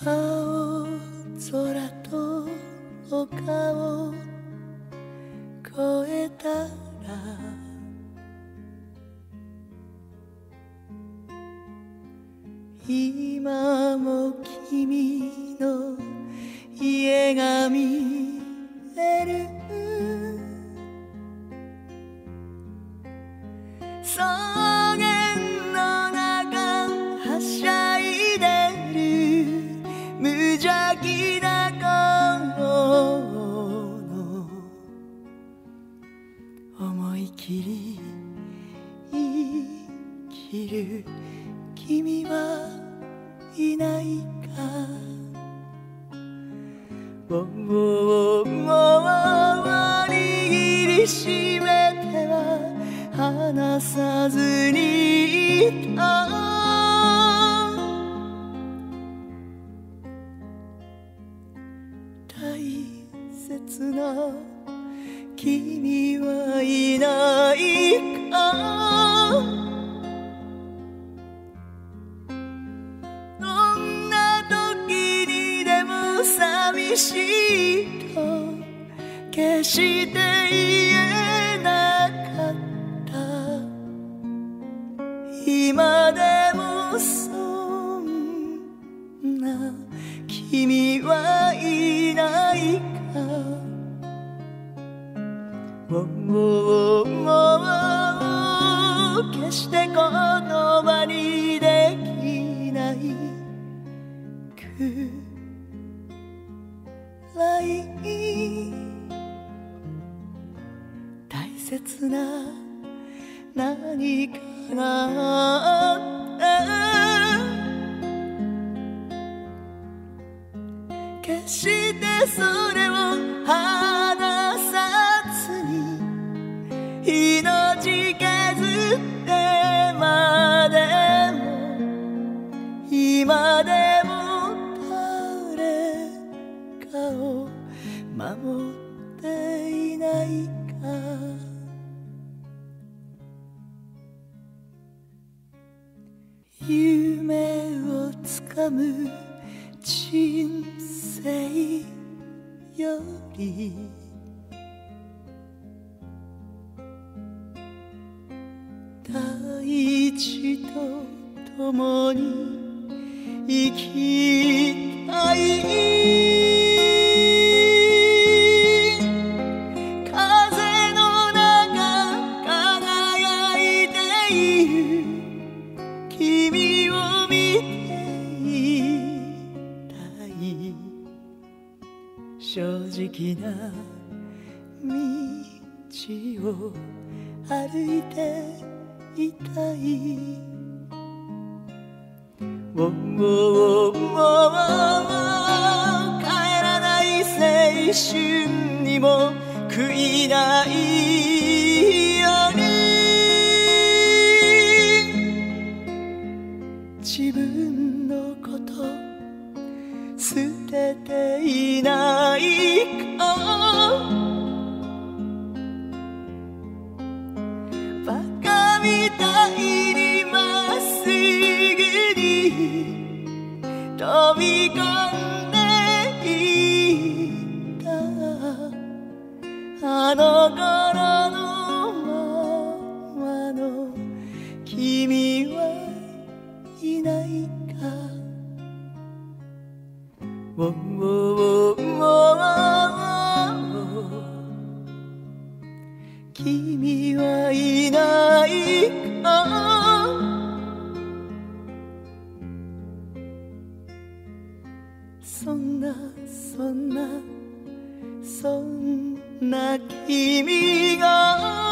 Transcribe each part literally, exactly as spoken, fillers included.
青空と丘を越えたら今も君の家が見える草原の中はしゃいでる無邪気な頃の思い切り生きる君はいないかおおお握りしめては離さずにいた大切な君はいないかどんな時にでも寂しいと決して言えなかった今でもそんな君はいないかおおおお決して言葉にできないくらい大切な何かがあって決してそれを離さずに命削ってまでも今でも誰かを守っていないか夢をつかむ人生より大地と共に生きたい風の中輝いている君を見ていたい正直な道を歩いていたいおおお帰らない青春にも悔いないように自分のこと捨てていないかバカみたいにまっすぐに飛び込んでいったあの頃のままの君はいないかおお君はいないかそんなそんなそんな君が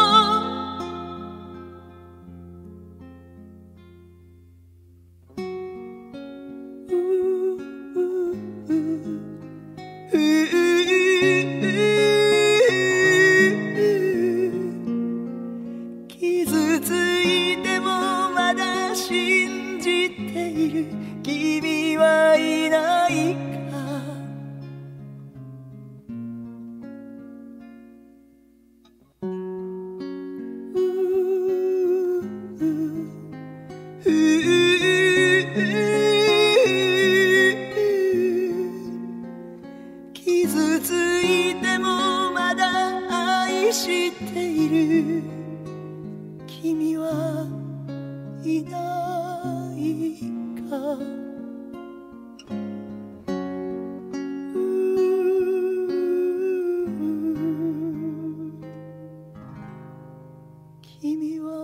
傷ついてもまだ信じている君はいないか傷つしている君はいないか君は